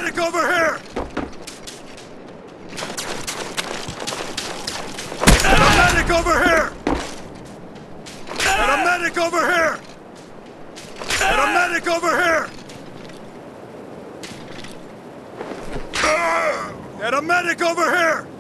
medic over here! And a medic over here! And a medic over here! And a medic over here! And a medic over here!